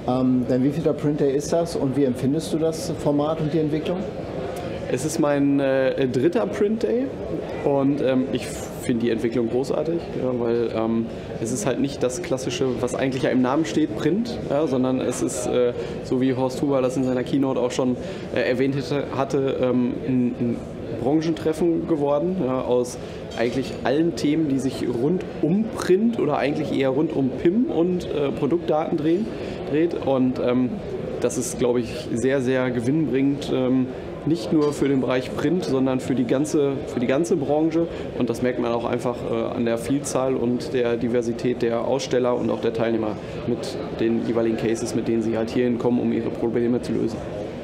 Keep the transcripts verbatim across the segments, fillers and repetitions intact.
Ähm, dein wievielter Print Day ist das und wie empfindest du das Format und die Entwicklung? Es ist mein äh, dritter Print Day und ähm, ich finde die Entwicklung großartig, ja, weil ähm, es ist halt nicht das klassische, was eigentlich ja im Namen steht, Print, ja, sondern es ist, äh, so wie Horst Huber das in seiner Keynote auch schon äh, erwähnt hatte, ähm, ein, ein Branchentreffen geworden, ja, aus eigentlich allen Themen, die sich rund um Print oder eigentlich eher rund um P I M und äh, Produktdaten drehen, dreht und ähm, das ist, glaube ich, sehr, sehr gewinnbringend, ähm, nicht nur für den Bereich Print, sondern für die ganze, für die ganze Branche. Und das merkt man auch einfach äh, an der Vielzahl und der Diversität der Aussteller und auch der Teilnehmer mit den jeweiligen Cases, mit denen sie halt hierhin kommen, um ihre Probleme zu lösen.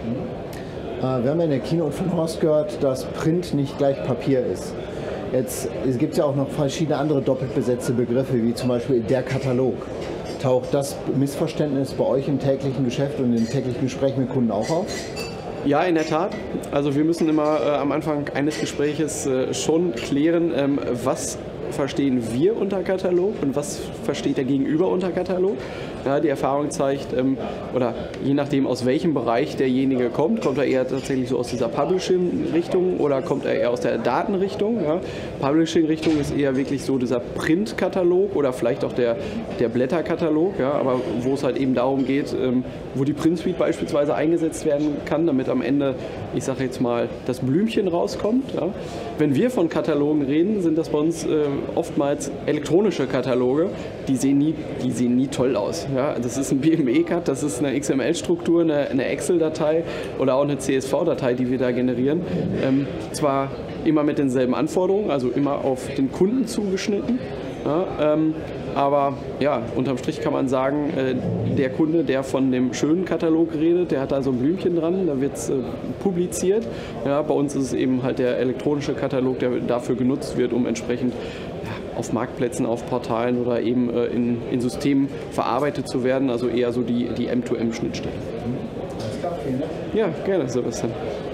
Wir haben ja in der Keynote von Horst gehört, dass Print nicht gleich Papier ist. Jetzt gibt es ja auch noch verschiedene andere doppelt besetzte Begriffe, wie zum Beispiel der Katalog. Taucht das Missverständnis bei euch im täglichen Geschäft und im täglichen Gespräch mit Kunden auch auf? Ja, in der Tat. Also wir müssen immer äh, am Anfang eines Gespräches äh, schon klären, ähm, was verstehen wir unter Katalog und was versteht der Gegenüber unter Katalog. Ja, die Erfahrung zeigt, ähm, oder je nachdem aus welchem Bereich derjenige kommt, kommt er eher tatsächlich so aus dieser Publishing-Richtung oder kommt er eher aus der Datenrichtung. Ja. Publishing-Richtung ist eher wirklich so dieser Print-Katalog oder vielleicht auch der, der Blätterkatalog, ja, aber wo es halt eben darum geht, ähm, wo die Print-Suite beispielsweise eingesetzt werden kann, damit am Ende, ich sage jetzt mal, das Blümchen rauskommt. Ja. Wenn wir von Katalogen reden, sind das bei uns äh, oftmals elektronische Kataloge, die sehen nie, die sehen nie toll aus. Ja, das ist ein B M E-Cut, das ist eine X M L-Struktur, eine, eine Excel-Datei oder auch eine C S V-Datei, die wir da generieren. Ähm, zwar immer mit denselben Anforderungen, also immer auf den Kunden zugeschnitten, ja, ähm, aber ja, unterm Strich kann man sagen, äh, der Kunde, der von dem schönen Katalog redet, der hat da so ein Blümchen dran, da wird es äh, publiziert. Ja, bei uns ist es eben halt der elektronische Katalog, der dafür genutzt wird, um entsprechend auf Marktplätzen, auf Portalen oder eben äh, in, in Systemen verarbeitet zu werden, also eher so die, die M zwei M-Schnittstelle. Ja, gerne, Sebastian.